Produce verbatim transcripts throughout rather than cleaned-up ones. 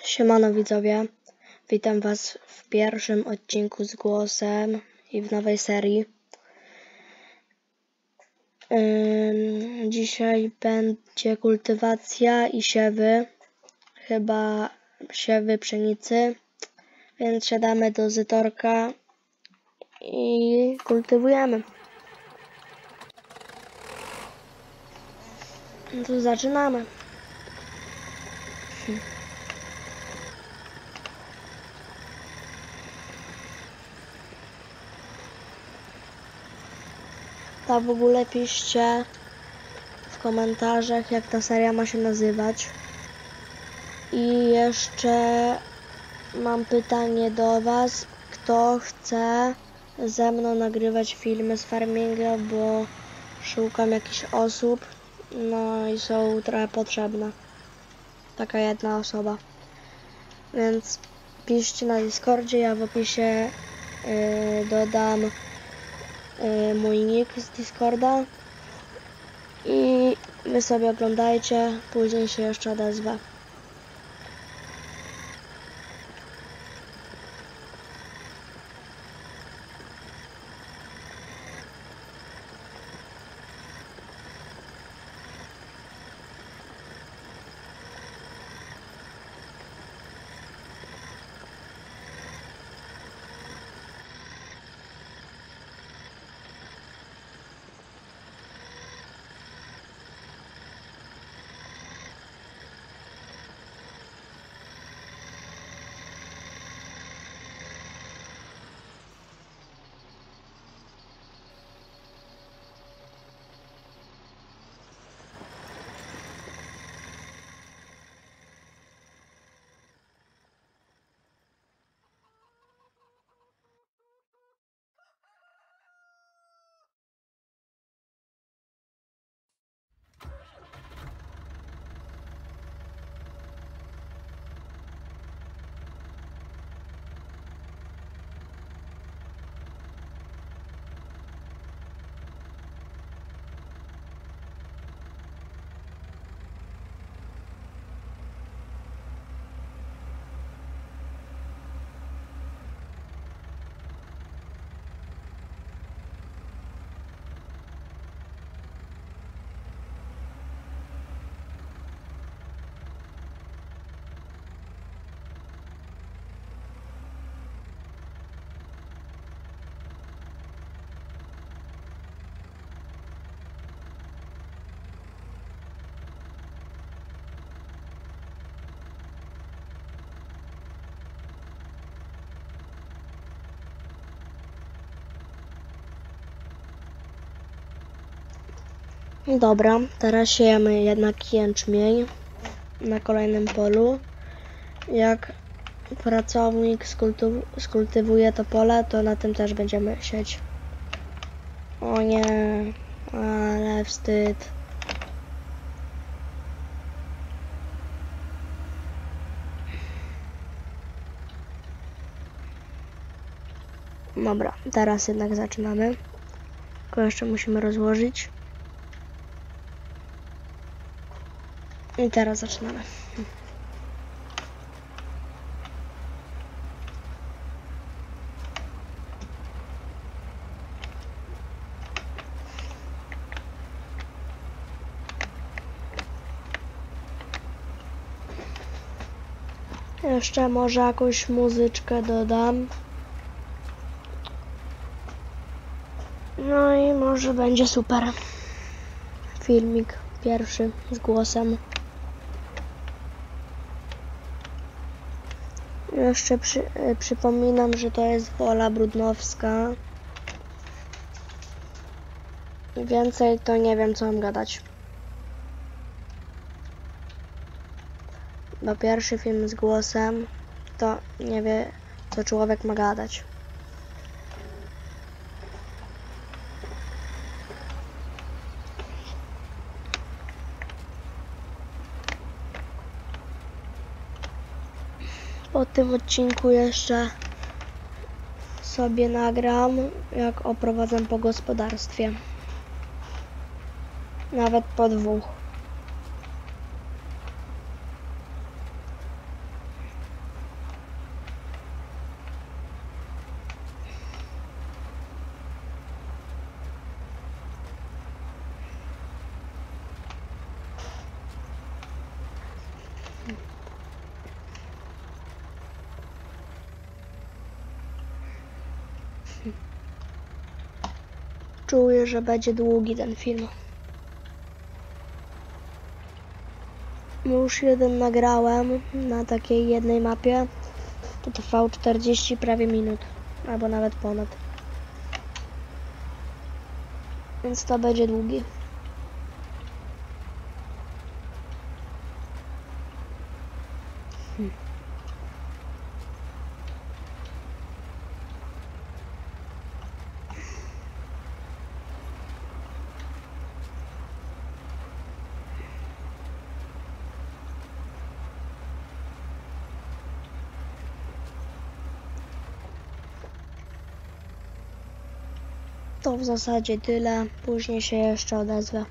Siemano widzowie, witam was w pierwszym odcinku z głosem i w nowej serii. Ym, dzisiaj będzie kultywacja i siewy, chyba siewy pszenicy, więc siadamy do zytorka i kultywujemy. No to zaczynamy. Hm. To w ogóle piszcie w komentarzach, jak ta seria ma się nazywać. I jeszcze mam pytanie do was, kto chce ze mną nagrywać filmy z farminga, bo szukam jakichś osób, no i są trochę potrzebne. Taka jedna osoba. Więc piszcie na Discordzie, ja w opisie yy, dodam yy, mój nick z Discorda i wy sobie oglądajcie, później się jeszcze odezwę. Dobra, teraz siejemy jednak jęczmień na kolejnym polu. Jak pracownik skultyw skultywuje to pole, to na tym też będziemy sieć. O nie, ale wstyd. Dobra, teraz jednak zaczynamy. Tylko jeszcze musimy rozłożyć. I teraz zaczynamy. Jeszcze może jakąś muzyczkę dodam. No i może będzie super. Filmik pierwszy z głosem. Jeszcze przy, y, przypominam, że to jest wola brudnowska. Więcej to nie wiem, co mam gadać. Bo pierwszy film z głosem to nie wie, co człowiek ma gadać. Po tym odcinku jeszcze sobie nagram, jak oprowadzam po gospodarstwie. Nawet po dwóch. Czuję, że będzie długi ten film. Już jeden nagrałem na takiej jednej mapie. To trwał czterdzieści prawie minut. Albo nawet ponad. Więc to będzie długi. Hmm. To w zasadzie tyle. Później się jeszcze odezwę.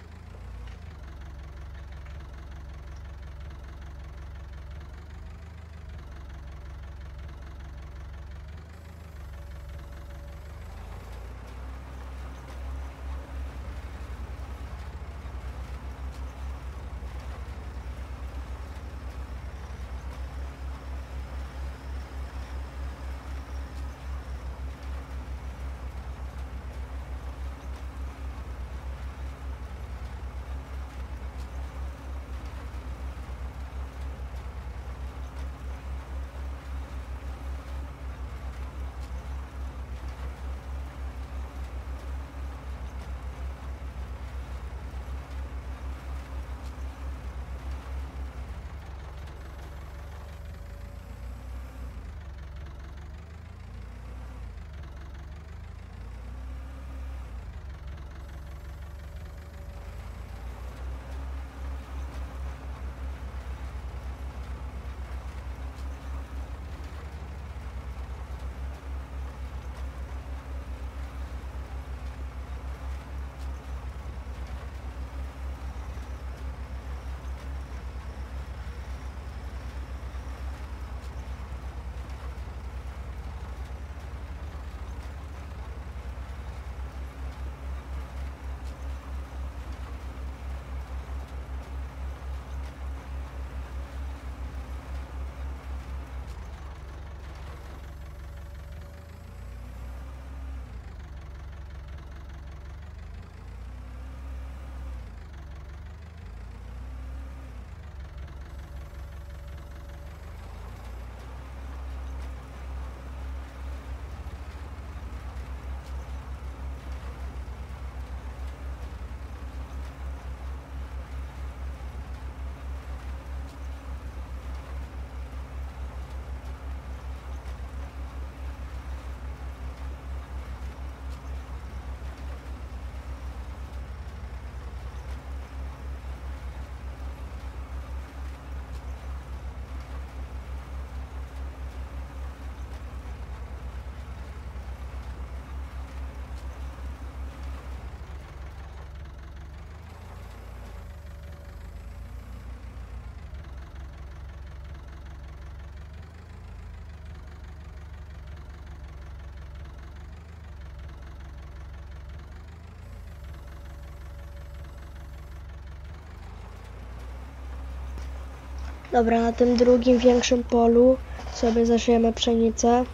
Dobra, na tym drugim większym polu sobie zasiejemy pszenicę.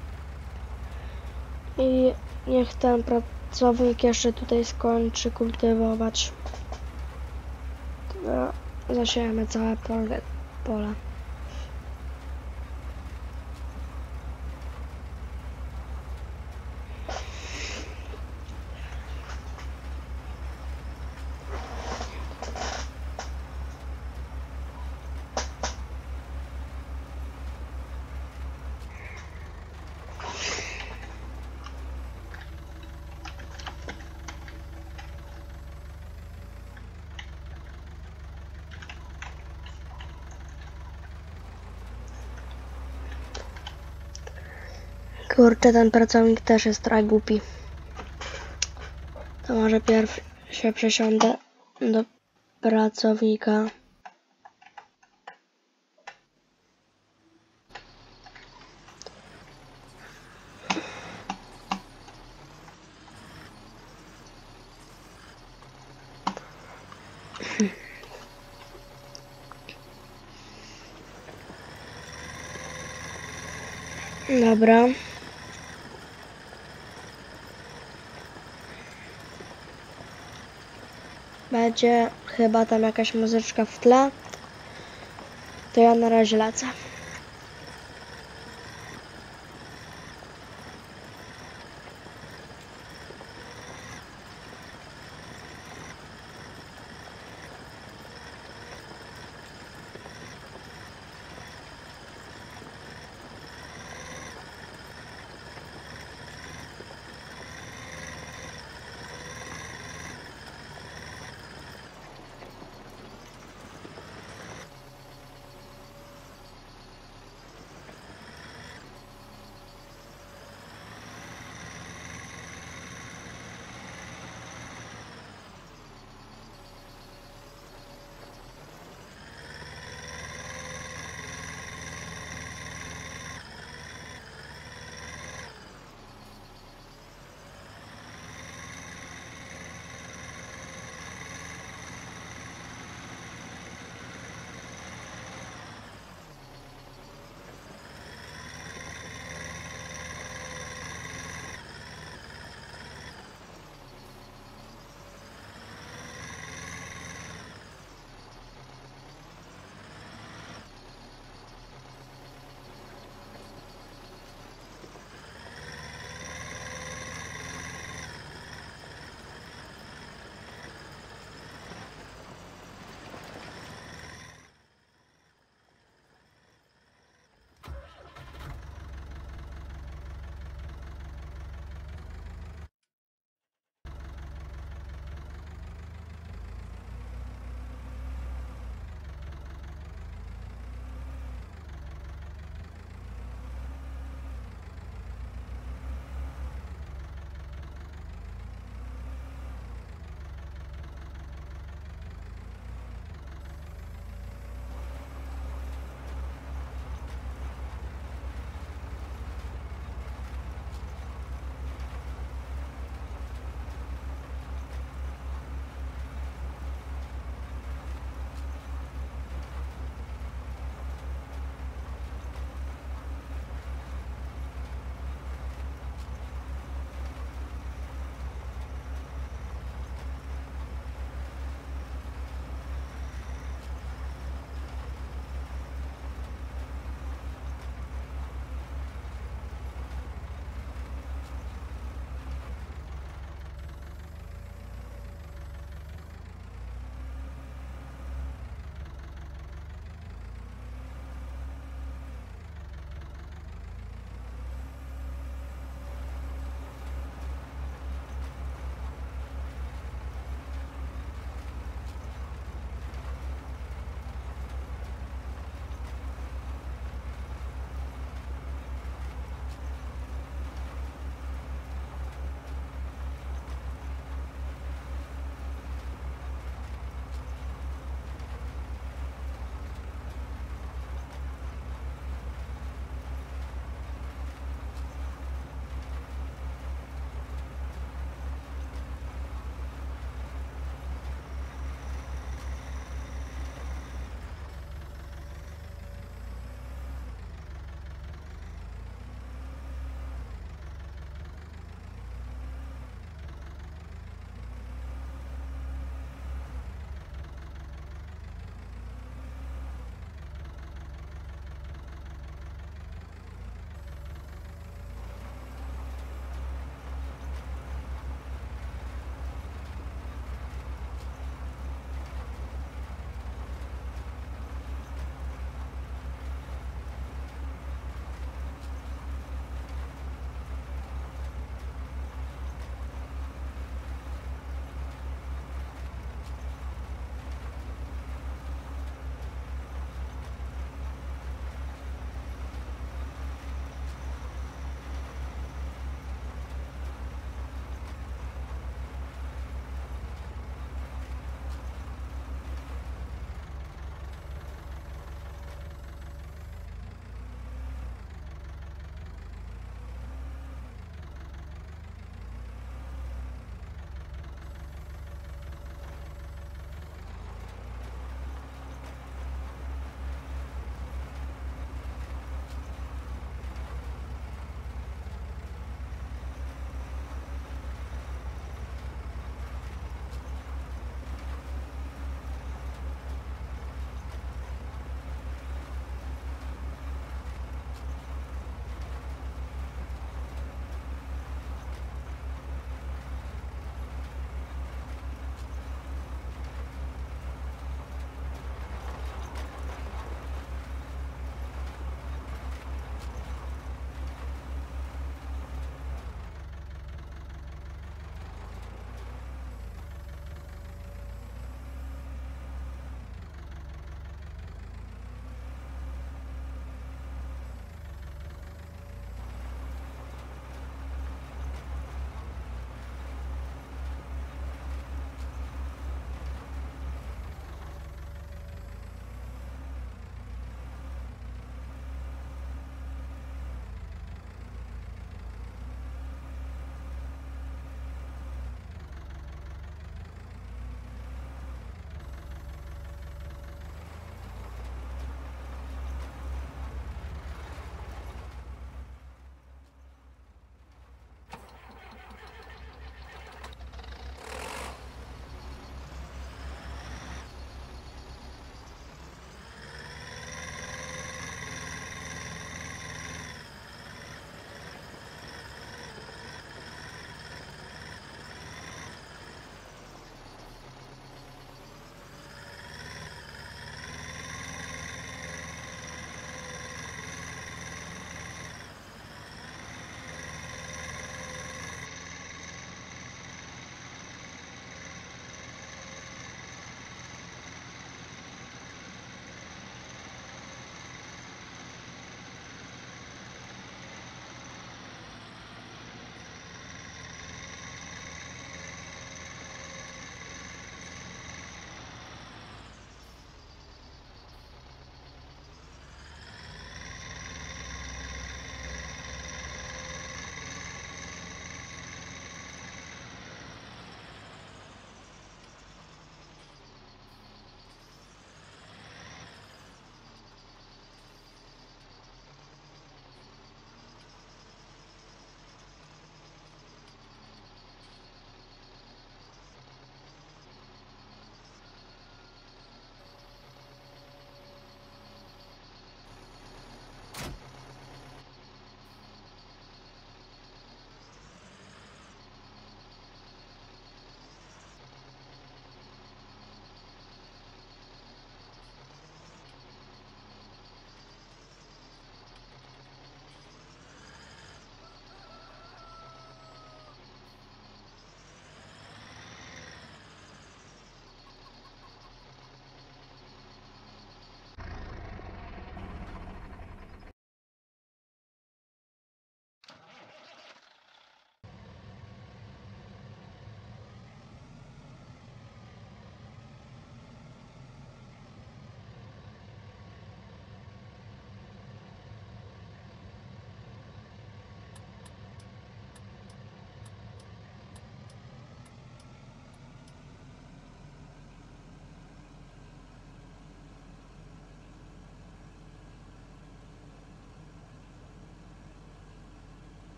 I niech ten pracownik jeszcze tutaj skończy kultywować. Dobra, zasiejemy całe pole. pole. Kurczę, ten pracownik też jest trochę głupi. To może pierw się przesiądę do pracownika. Dobra. Będzie chyba tam jakaś muzyczka w tle. To ja na razie lecę.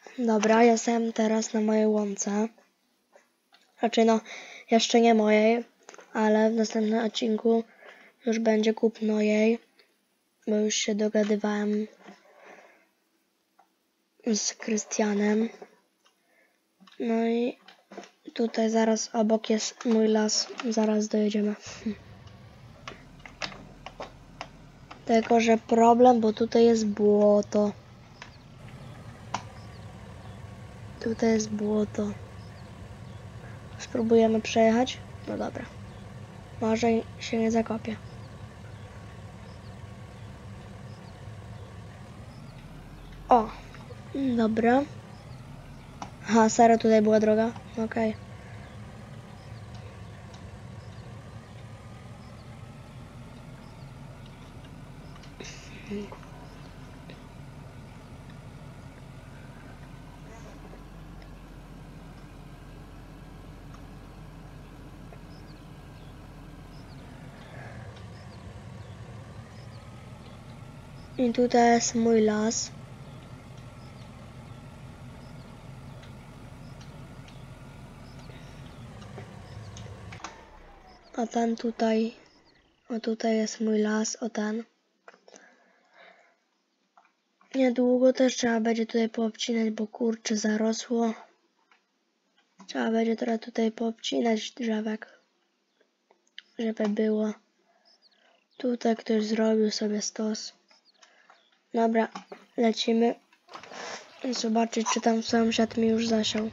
Dobra, jestem teraz na mojej łące. Znaczy no, jeszcze nie mojej, ale w następnym odcinku już będzie kupno jej, bo już się dogadywałem z Krystianem. No i tutaj zaraz obok jest mój las, zaraz dojedziemy. Tylko że problem, bo tutaj jest błoto. Tutaj jest błoto. Spróbujemy przejechać? No dobra. Może się nie zakopie. O! Dobra. Aha, serio tutaj była droga? Okej. I tutaj jest mój las. A ten tutaj, o tutaj jest mój las, o ten. Niedługo też trzeba będzie tutaj poobcinać, bo kurczę zarosło. Trzeba będzie trochę tutaj poobcinać drzewek, żeby było. Tutaj ktoś zrobił sobie stos. Dobra, lecimy. Zobaczyć, czy tam sąsiad mi już zasiał.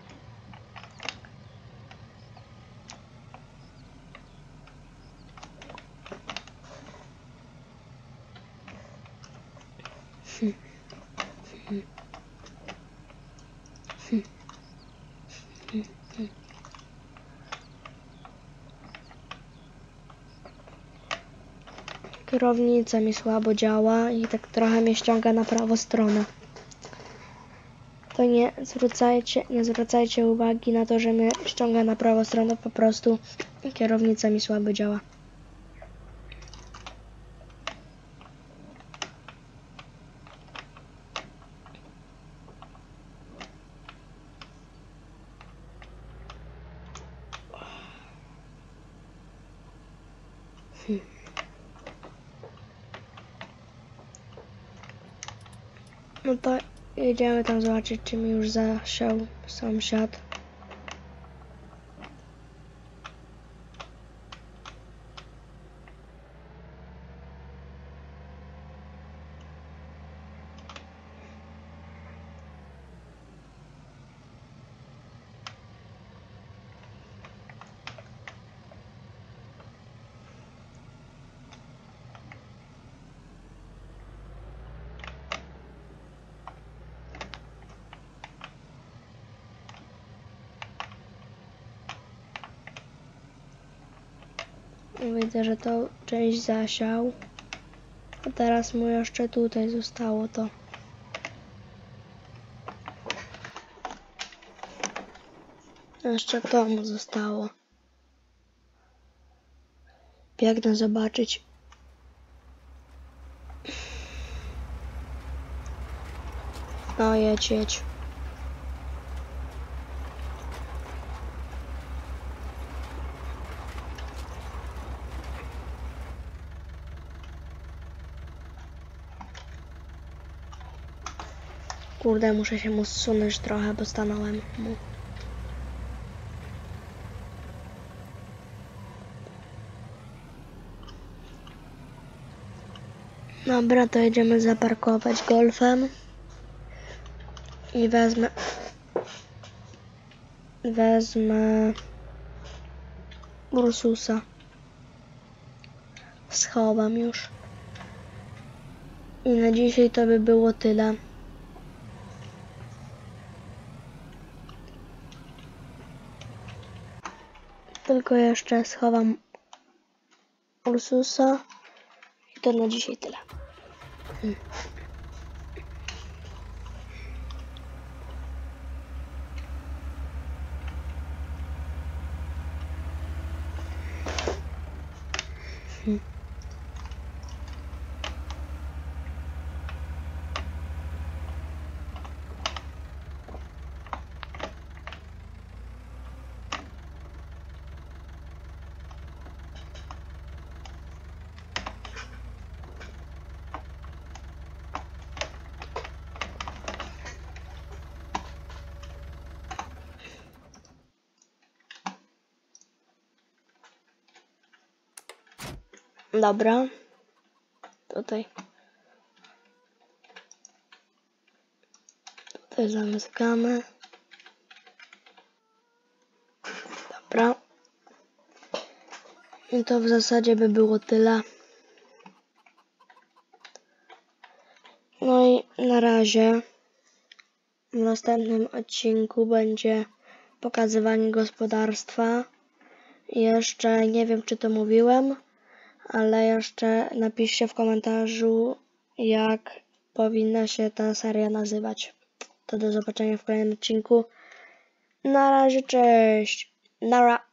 Kierownica mi słabo działa i tak trochę mnie ściąga na prawą stronę. To nie zwracajcie, nie zwracajcie uwagi na to, że mnie ściąga na prawą stronę, po prostu kierownica mi słabo działa. Hmm. No to jedziemy tam zobaczyć, czy mi już zasiał sąsiad. Widzę, że to część zasiał. A teraz mu jeszcze tutaj zostało to. Jeszcze to mu zostało. Biegnę zobaczyć. No jedź, jedź. Kurde, muszę się mu zsunąć trochę, bo stanąłem mu. Dobra, to jedziemy zaparkować golfem. I wezmę... Wezmę... Ursusa. Schowam już. I na dzisiaj to by było tyle. Tylko jeszcze schowam Ursusa. I to na dzisiaj tyle. Hmm. Hmm. Dobra. Tutaj. Tutaj zamykamy. Dobra. I to w zasadzie by było tyle. No i na razie w następnym odcinku będzie pokazywanie gospodarstwa. Jeszcze nie wiem, czy to mówiłem, ale jeszcze napiszcie w komentarzu, jak powinna się ta seria nazywać. To do zobaczenia w kolejnym odcinku. Na razie, cześć. Nara.